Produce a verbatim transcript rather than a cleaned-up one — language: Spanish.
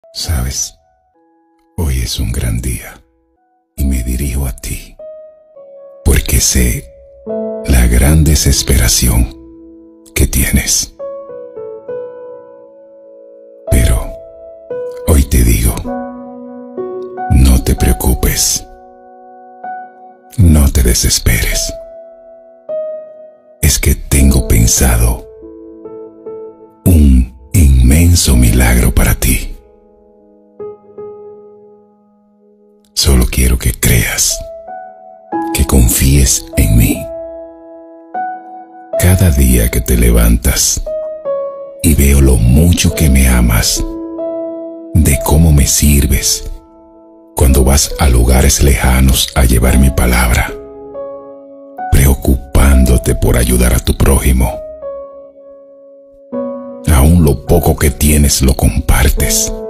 Sabes, hoy es un gran día y me dirijo a ti porque sé la gran desesperación que tienes. Pero hoy te digo, no te preocupes, no te desesperes. Es que tengo pensado un inmenso milagro para ti. Solo quiero que creas, que confíes en mí. Cada día que te levantas y veo lo mucho que me amas, de cómo me sirves cuando vas a lugares lejanos a llevar mi palabra, preocupándote por ayudar a tu prójimo. Aún lo poco que tienes lo compartes.